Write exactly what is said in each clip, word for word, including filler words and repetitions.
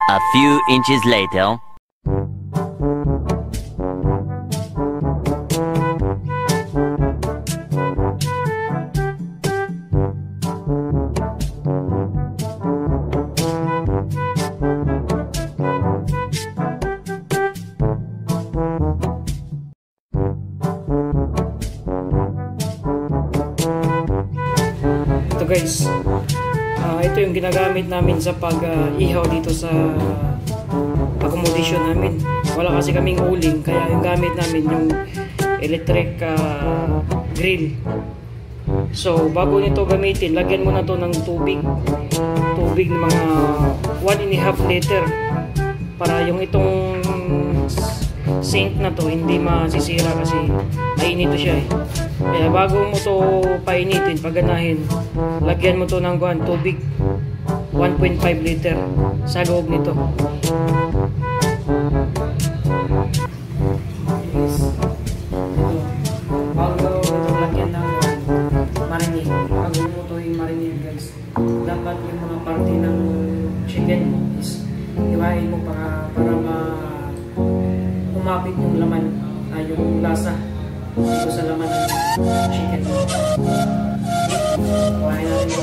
A few inches later. Ito guys, uh, ito yung ginagamit namin sa pag-ihaw uh, dito sa accommodation namin. Wala kasi kaming uling, kaya yung gamit namin yung electric uh, grill. So bago nito gamitin, lagyan mo na to ng tubig tubig ng mga one and a half liter para yung itong sink na to hindi masisira kasi mainit to siya eh. Kaya bago mo to painitin, paganahin, lagyan mo to ng kuan, tubig one point five liter sa loob nito. Bago ito lagyan ng marinade, bago mo to i-marinade guys, dapat yung mga parte ng chicken mo is iwain mo para, para ma umapit yung laman, ay yung lasa dito sa laman ng chicken. Kuhain natin ito.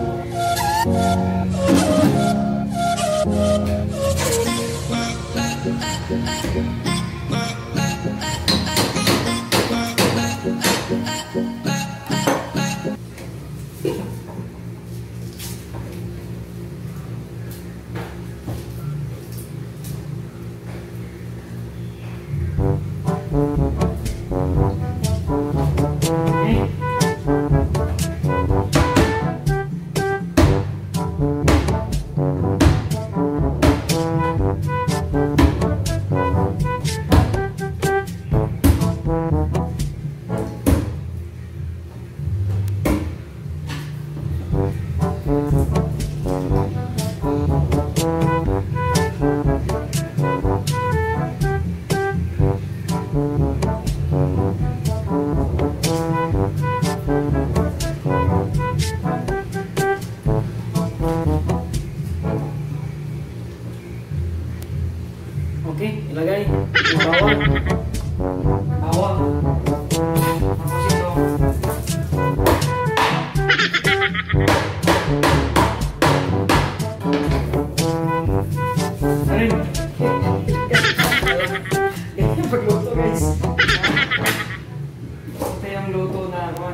Okay, ilagay yung bawang. Bawang. Tapos ito. Arin. Ganyan pagluto guys. Ito yung luto na naman.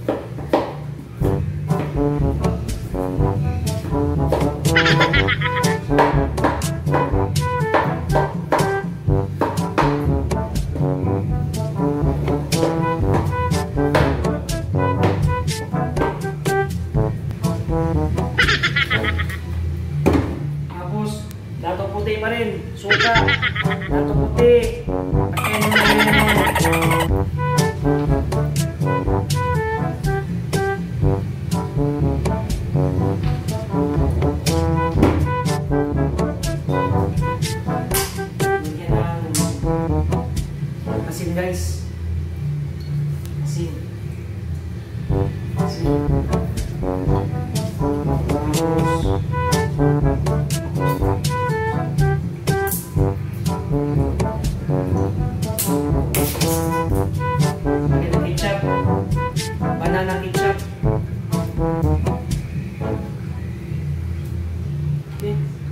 Dato puti pa rin, suka, dato puti, pakain mo na yun. Lagyan ng asin guys, asin, asin, ketchup, banana ketchup. Okay.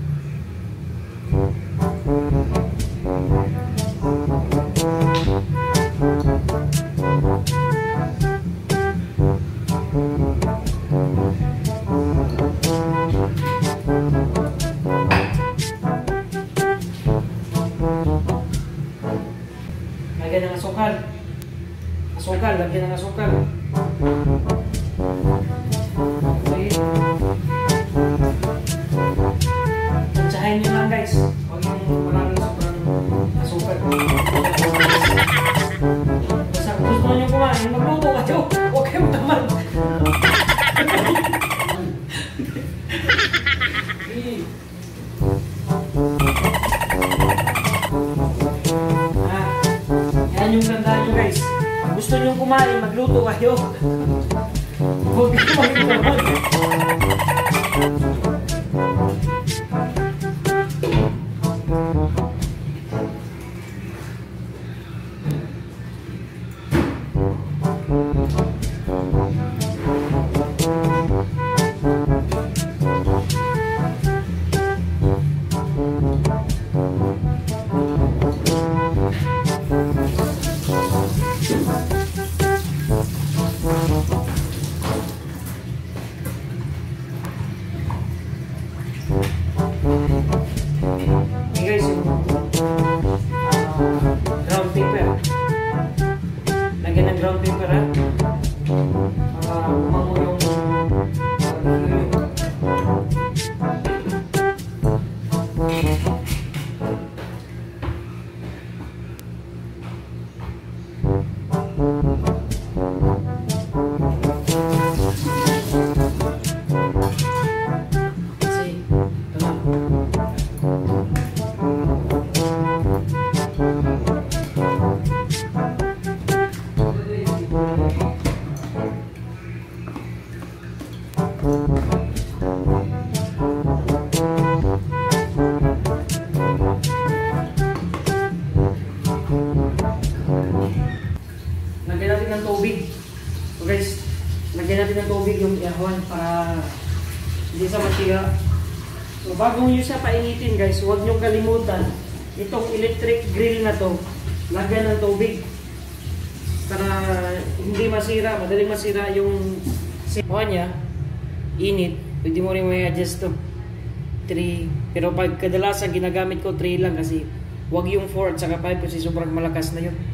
Lagyan ng asukal. Asukal, lagyan ng asukal. Okay. Tansyahin nyo lang guys. Huwag yung maraming sobrang asukal. Basta gusto nyo kumain, magluto kayo. Huwag kayong tamad. Yan yung ganda nyo guys. Gusto nyo kumain, magluto kayo. Huwag kayo magluto. So guys, lagyan natin ng tubig yung ihahon para hindi sa matiga. So bago nyo siya painitin guys, huwag nyo kalimutan itong electric grill na to, lagyan ng tubig para hindi masira, madaling masira yung simuha niya. Init, pwede mo rin may adjust to three, pero pag kadalasan ginagamit ko three lang kasi huwag yung four at saka five kasi sobrang malakas na yun.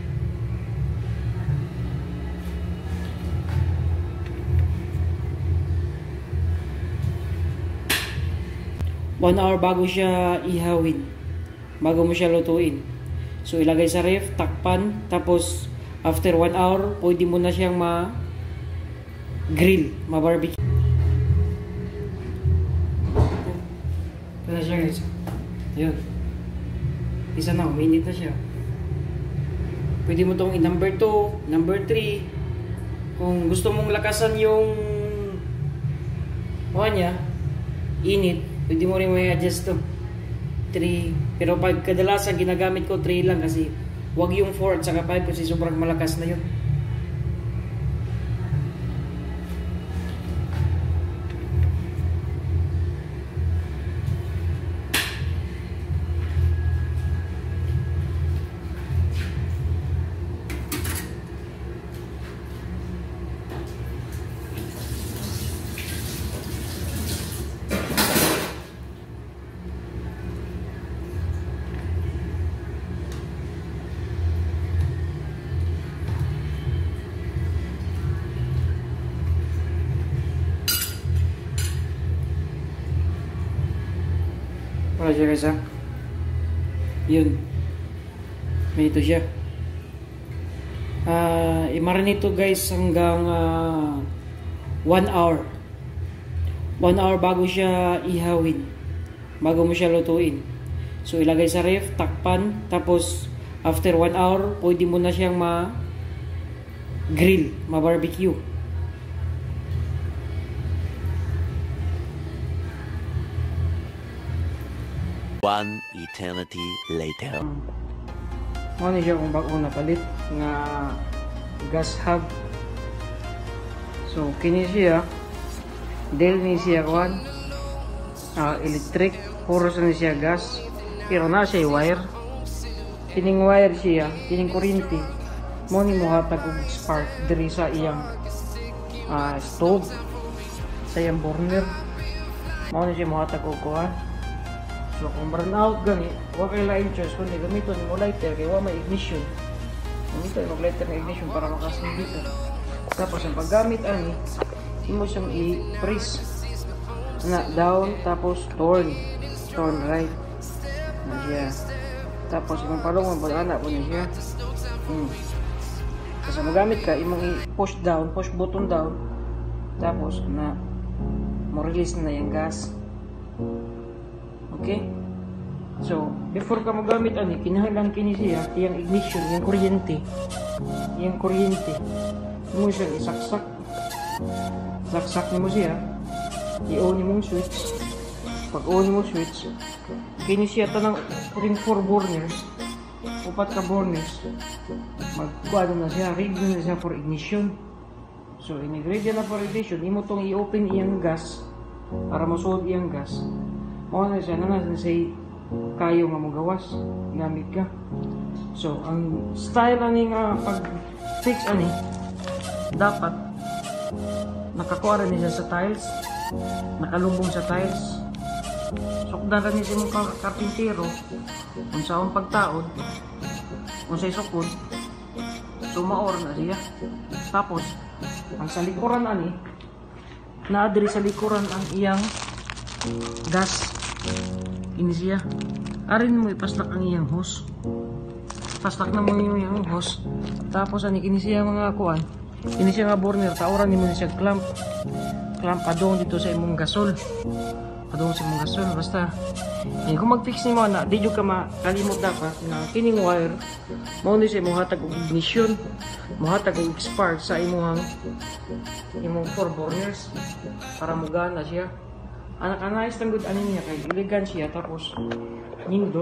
one hour bago siya ihawin, bago mo siya lutuin. So ilagay sa ref, takpan, tapos after one hour pwede mo na siyang ma grill, ma barbecue. Ito na siya guys. Ayun, isa na, uminit na siya. Pwede mo itong number two, number three. Kung gusto mong lakasan yung kuha niya, init, pwede mo rin may adjust to three, pero pag kadalasan ginagamit ko three lang kasi huwag yung four at saka five kasi sobrang malakas na yun. Wala siya guys ha. Yun. May ito siya. Uh, i-marinate ito guys hanggang uh, one hour. one hour bago siya ihawin. Bago mo siya lutuin. So ilagay sa ref, takpan. Tapos after one hour, pwede mo na siyang ma grill, ma barbecue. One eternity later. Ano siya kung bago na palit nga gas hub. So kini siya del ni siya kuan uh, electric, puro sa ni siya gas, pero na siya wire. Kining wire siya, kining kuryente mo ni mo hatag og spark diri sa iyang uh, stove, sa iyang burner. Mo ni siya mo hatag og kuan. So kung burn out gani, huwag kayo laing choice kundi gamiton mo lighter kaya wala may ignition. Gamiton mo lighter na ignition para makasindi ka. Tapos ang paggamit ani, mo siyang i-press na down tapos turn, turn right na siya. Tapos imong palungon pag ana po niya siya. Hmm. Kasi magamit ka, imong i-push down, push button down. Tapos na mo release na yung gas. Okay? So, before ka magamit ani, kinahanglan kini siya, iyang ignition, iyang kuryente. Iyang kuryente. Mo siyang isaksak. Saksak mo siya. I-on mo switch. Pag on mo switch, kini siya tanang ring four burners. Upat ka burners. Magkuha na siya, ready na siya for ignition. So, ini-ready na for ignition, imo tong i-open iyang gas para masulod iyang gas. Mao na siya na na say kayo nga mo gawas gamit ka. So ang style ani nga pag fix ani dapat nakakuha rin siya sa tiles, nakalubong sa tiles. Sukdan rin siya mong karpintero kung saan pagtaod kung sa'y sukod sumaor na siya. Tapos ang sa likuran ani naadiri sa likuran ang iyang gas. Ini siya. Arin mo ipaslak ang iyang hose. Paslak na mo yung iyang hose. Tapos ani kini siya mga kuan. Ini siya nga burner. Tauran nimo ni siya clamp. Clamp padong dito sa imong gasol. Padong sa imong gasol. Basta eh, kung mag-fix nimo na, di jud ka makalimot dapat na kining wire mao ni siya imong hatag og ignition, mohatag og spark sa imong imong four burners para mugana siya. Anak-anayos lang good ano niya kay iligan siya tapos nindot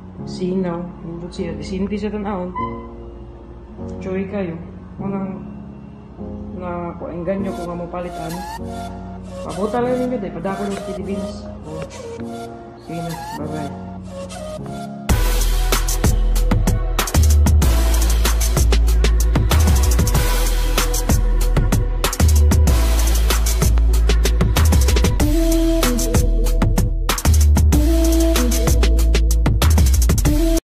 sinaw nindot siya disinti siya tanawon choy kayo unang na kung ang ganyo kung nga mo palitan. Pabuta lang ninyo, day. Padako lang sa Pilipinas. Sige na, bye-bye.